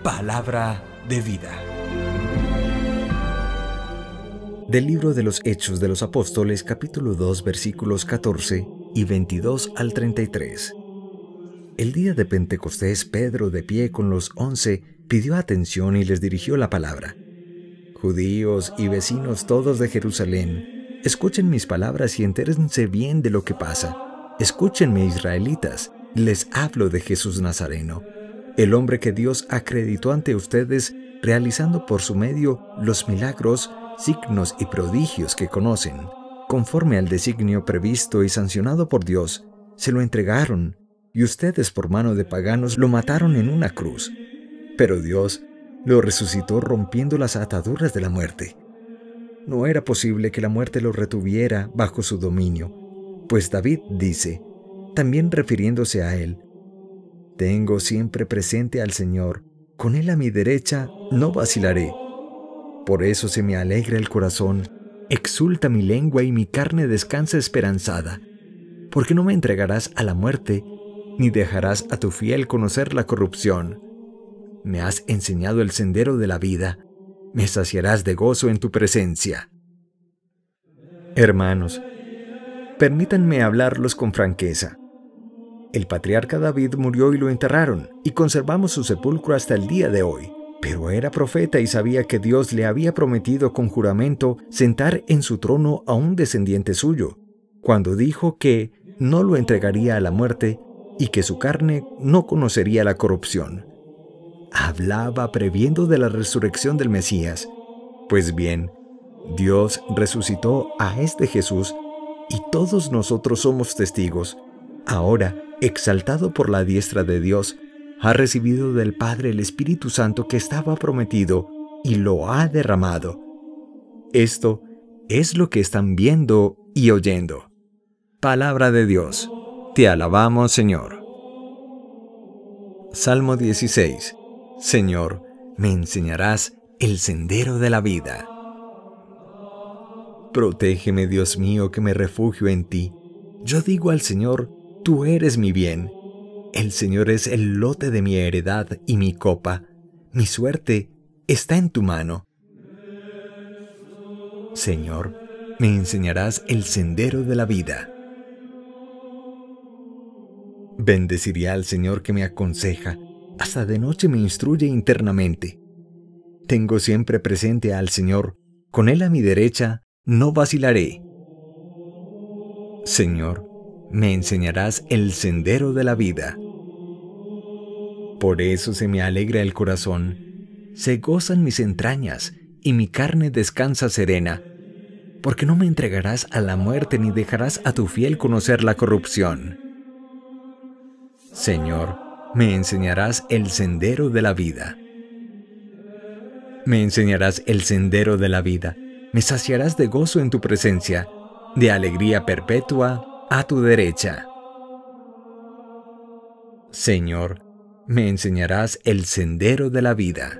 Palabra de vida. Del libro de los Hechos de los Apóstoles, capítulo 2, versículos 14 y 22 al 33. El día de Pentecostés, Pedro, de pie con los 11, pidió atención y les dirigió la palabra. Judíos y vecinos todos de Jerusalén, escuchen mis palabras y entérense bien de lo que pasa. Escúchenme, israelitas, les hablo de Jesús Nazareno, el hombre que Dios acreditó ante ustedes, realizando por su medio los milagros, signos y prodigios que conocen. Conforme al designio previsto y sancionado por Dios, se lo entregaron, y ustedes por mano de paganos lo mataron en una cruz. Pero Dios lo resucitó rompiendo las ataduras de la muerte. No era posible que la muerte lo retuviera bajo su dominio, pues David dice, también refiriéndose a él, tengo siempre presente al Señor, con Él a mi derecha no vacilaré. Por eso se me alegra el corazón, exulta mi lengua y mi carne descansa esperanzada, porque no me entregarás a la muerte, ni dejarás a tu fiel conocer la corrupción. Me has enseñado el sendero de la vida, me saciarás de gozo en tu presencia. Hermanos, permítanme hablarlos con franqueza. El patriarca David murió y lo enterraron, y conservamos su sepulcro hasta el día de hoy. Pero era profeta y sabía que Dios le había prometido con juramento sentar en su trono a un descendiente suyo, cuando dijo que no lo entregaría a la muerte y que su carne no conocería la corrupción. Hablaba previendo de la resurrección del Mesías. Pues bien, Dios resucitó a este Jesús y todos nosotros somos testigos. Ahora, exaltado por la diestra de Dios, ha recibido del Padre el Espíritu Santo que estaba prometido y lo ha derramado. Esto es lo que están viendo y oyendo. Palabra de Dios. Te alabamos, Señor. Salmo 16. Señor, me enseñarás el sendero de la vida. Protégeme, Dios mío, que me refugio en ti. Yo digo al Señor, tú eres mi bien. El Señor es el lote de mi heredad y mi copa. Mi suerte está en tu mano. Señor, me enseñarás el sendero de la vida. Bendeciré al Señor que me aconseja. Hasta de noche me instruye internamente. Tengo siempre presente al Señor. Con Él a mi derecha no vacilaré. Señor, me enseñarás el sendero de la vida. Por eso se me alegra el corazón, se gozan mis entrañas, y mi carne descansa serena, porque no me entregarás a la muerte ni dejarás a tu fiel conocer la corrupción. Señor, me enseñarás el sendero de la vida. Me enseñarás el sendero de la vida, me saciarás de gozo en tu presencia, de alegría perpetua a tu derecha. Señor, me enseñarás el sendero de la vida.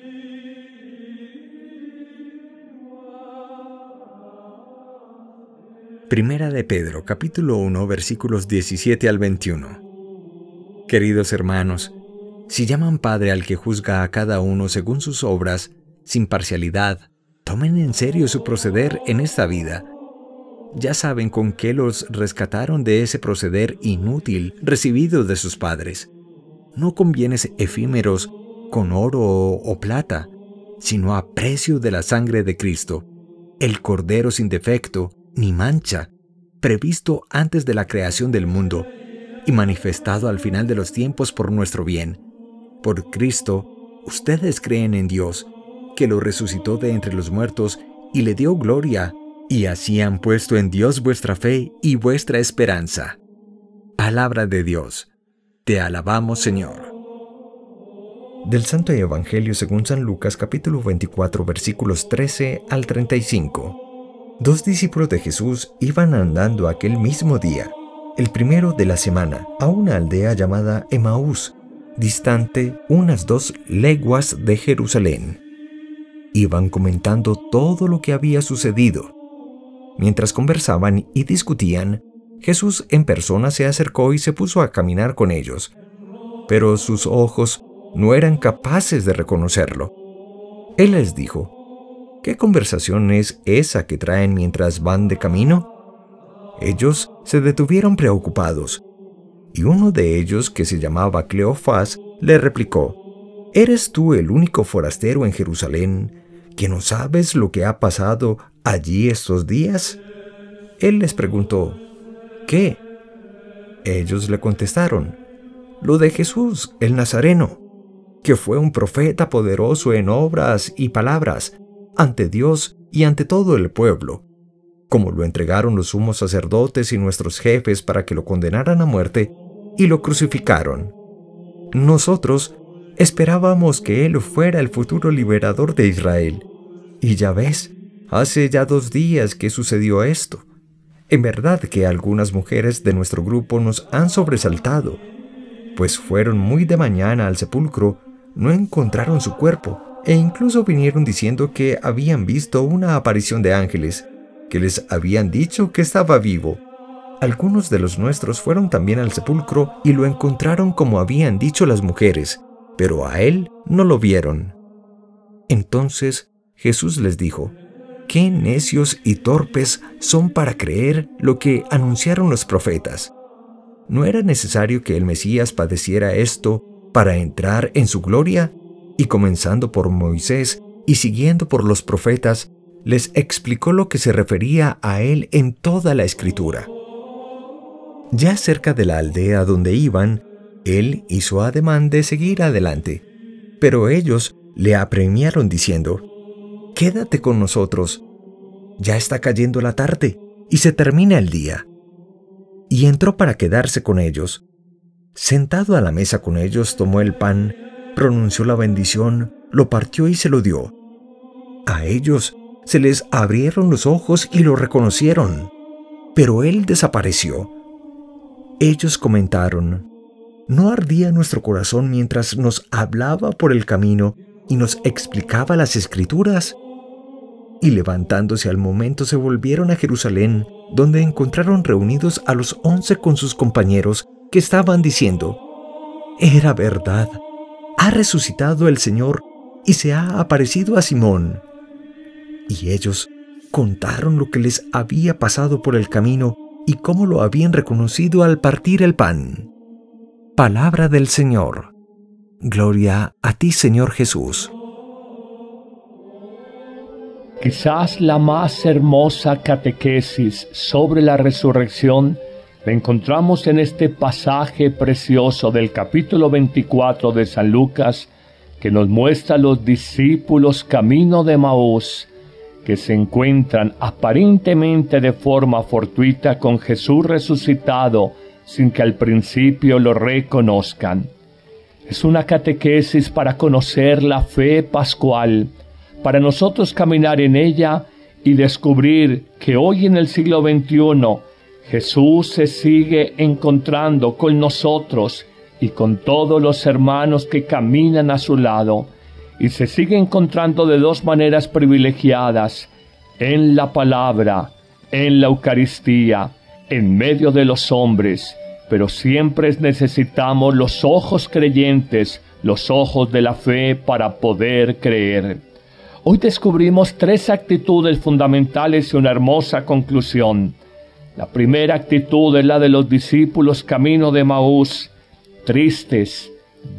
Primera de Pedro, capítulo 1, versículos 17 al 21. Queridos hermanos, si llaman Padre al que juzga a cada uno según sus obras, sin parcialidad, tomen en serio su proceder en esta vida. Ya saben con qué los rescataron de ese proceder inútil recibido de sus padres. No con bienes efímeros, con oro o plata, sino a precio de la sangre de Cristo, el Cordero sin defecto ni mancha, previsto antes de la creación del mundo y manifestado al final de los tiempos por nuestro bien. Por Cristo, ustedes creen en Dios, que lo resucitó de entre los muertos y le dio gloria, y así han puesto en Dios vuestra fe y vuestra esperanza. Palabra de Dios. Te alabamos, Señor. Del Santo Evangelio según San Lucas, capítulo 24, versículos 13 al 35. 2 discípulos de Jesús iban andando aquel mismo día, el primero de la semana, a una aldea llamada Emaús, distante unas 2 leguas de Jerusalén. Iban comentando todo lo que había sucedido. Mientras conversaban y discutían, Jesús en persona se acercó y se puso a caminar con ellos. Pero sus ojos no eran capaces de reconocerlo. Él les dijo: ¿qué conversación es esa que traen mientras van de camino? Ellos se detuvieron preocupados, y uno de ellos, que se llamaba Cleofás, le replicó: ¿eres tú el único forastero en Jerusalén que no sabes lo que ha pasado allí estos días? Él les preguntó: ¿qué? Ellos le contestaron: lo de Jesús, el Nazareno, que fue un profeta poderoso en obras y palabras, ante Dios y ante todo el pueblo. Como lo entregaron los sumos sacerdotes y nuestros jefes para que lo condenaran a muerte, y lo crucificaron. Nosotros esperábamos que Él fuera el futuro liberador de Israel. Y ya ves, hace ya 2 días que sucedió esto. En verdad que algunas mujeres de nuestro grupo nos han sobresaltado, pues fueron muy de mañana al sepulcro, no encontraron su cuerpo, e incluso vinieron diciendo que habían visto una aparición de ángeles, que les habían dicho que estaba vivo. Algunos de los nuestros fueron también al sepulcro y lo encontraron como habían dicho las mujeres, pero a él no lo vieron. Entonces Jesús les dijo: «¡Qué necios y torpes son para creer lo que anunciaron los profetas! ¿No era necesario que el Mesías padeciera esto para entrar en su gloria?» Y comenzando por Moisés y siguiendo por los profetas, les explicó lo que se refería a él en toda la Escritura. Ya cerca de la aldea donde iban, él hizo ademán de seguir adelante, pero ellos le apremiaron diciendo: «Quédate con nosotros, ya está cayendo la tarde y se termina el día». Y entró para quedarse con ellos. Sentado a la mesa con ellos, tomó el pan, pronunció la bendición, lo partió y se lo dio. A ellos se les abrieron los ojos y lo reconocieron, pero él desapareció. Ellos comentaron: ¿no ardía nuestro corazón mientras nos hablaba por el camino y nos explicaba las Escrituras? Y levantándose al momento se volvieron a Jerusalén, donde encontraron reunidos a los 11 con sus compañeros, que estaban diciendo: «Era verdad, ha resucitado el Señor y se ha aparecido a Simón». Y ellos contaron lo que les había pasado por el camino y cómo lo habían reconocido al partir el pan. Palabra del Señor. Gloria a ti, Señor Jesús. Quizás la más hermosa catequesis sobre la resurrección la encontramos en este pasaje precioso del capítulo 24 de San Lucas, que nos muestra a los discípulos camino de Emaús, que se encuentran aparentemente de forma fortuita con Jesús resucitado, sin que al principio lo reconozcan. Es una catequesis para conocer la fe pascual, para nosotros caminar en ella y descubrir que hoy en el siglo XXI Jesús se sigue encontrando con nosotros y con todos los hermanos que caminan a su lado, y se sigue encontrando de 2 maneras privilegiadas: en la palabra, en la Eucaristía, en medio de los hombres, pero siempre necesitamos los ojos creyentes, los ojos de la fe para poder creer. Hoy descubrimos 3 actitudes fundamentales y una hermosa conclusión. La primera actitud es la de los discípulos camino de Emaús, tristes,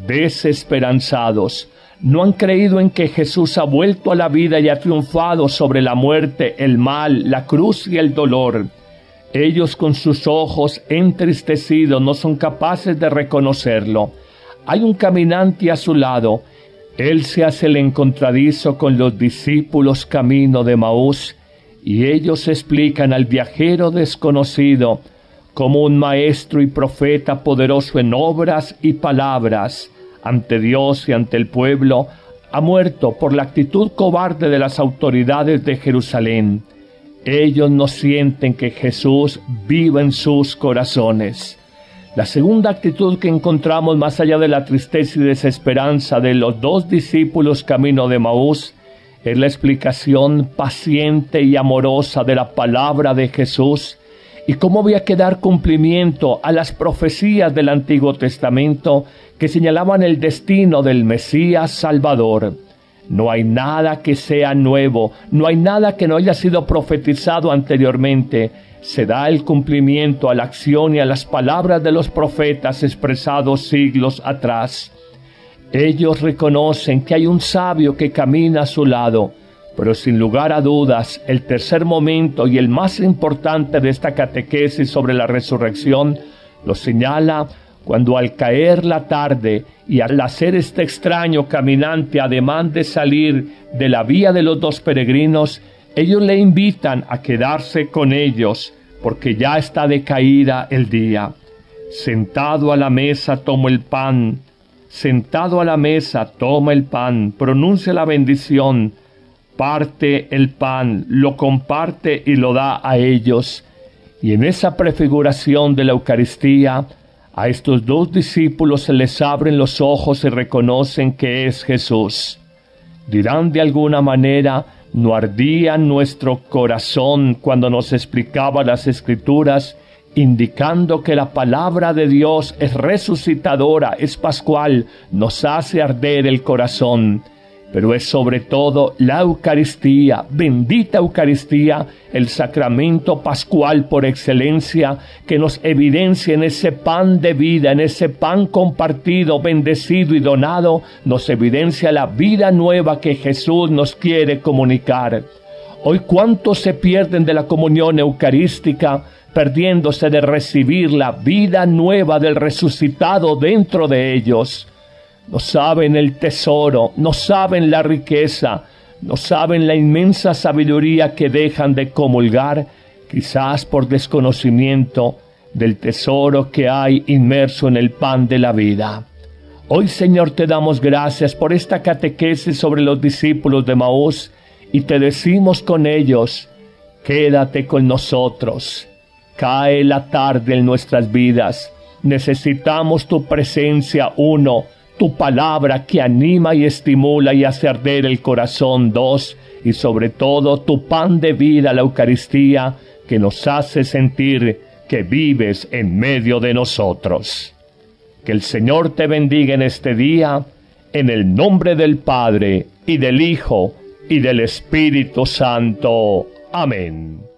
desesperanzados. No han creído en que Jesús ha vuelto a la vida y ha triunfado sobre la muerte, el mal, la cruz y el dolor. Ellos, con sus ojos entristecidos, no son capaces de reconocerlo. Hay un caminante a su lado. Él se hace el encontradizo con los discípulos camino de Emaús, y ellos explican al viajero desconocido como un maestro y profeta poderoso en obras y palabras ante Dios y ante el pueblo, ha muerto por la actitud cobarde de las autoridades de Jerusalén. Ellos no sienten que Jesús viva en sus corazones. La segunda actitud que encontramos más allá de la tristeza y desesperanza de los 2 discípulos camino de Emaús es la explicación paciente y amorosa de la palabra de Jesús, y cómo había que dar cumplimiento a las profecías del Antiguo Testamento que señalaban el destino del Mesías Salvador. No hay nada que sea nuevo, no hay nada que no haya sido profetizado anteriormente. Se da el cumplimiento a la acción y a las palabras de los profetas expresados siglos atrás. Ellos reconocen que hay un sabio que camina a su lado, pero sin lugar a dudas, el tercer momento y el más importante de esta catequesis sobre la resurrección lo señala cuando al caer la tarde y al hacer este extraño caminante ademán de salir de la vía de los dos peregrinos, ellos le invitan a quedarse con ellos, porque ya está decaída el día. Sentado a la mesa tomo el pan, sentado a la mesa toma el pan, pronuncia la bendición, parte el pan, lo comparte y lo da a ellos. Y en esa prefiguración de la Eucaristía, a estos dos discípulos se les abren los ojos y reconocen que es Jesús. Dirán de alguna manera: ¿no ardía nuestro corazón cuando nos explicaba las Escrituras, indicando que la palabra de Dios es resucitadora, es pascual, nos hace arder el corazón? Pero es sobre todo la Eucaristía, bendita Eucaristía, el sacramento pascual por excelencia, que nos evidencia en ese pan de vida, en ese pan compartido, bendecido y donado, nos evidencia la vida nueva que Jesús nos quiere comunicar. Hoy cuántos se pierden de la comunión eucarística, perdiéndose de recibir la vida nueva del resucitado dentro de ellos. No saben el tesoro, no saben la riqueza, no saben la inmensa sabiduría que dejan de comulgar, quizás por desconocimiento del tesoro que hay inmerso en el pan de la vida. Hoy, Señor, te damos gracias por esta catequesis sobre los discípulos de Emaús y te decimos con ellos: quédate con nosotros. Cae la tarde en nuestras vidas. Necesitamos tu presencia, 1, tu palabra que anima y estimula y hace arder el corazón, 2, y sobre todo tu pan de vida, la Eucaristía, que nos hace sentir que vives en medio de nosotros. Que el Señor te bendiga en este día, en el nombre del Padre, y del Hijo, y del Espíritu Santo. Amén.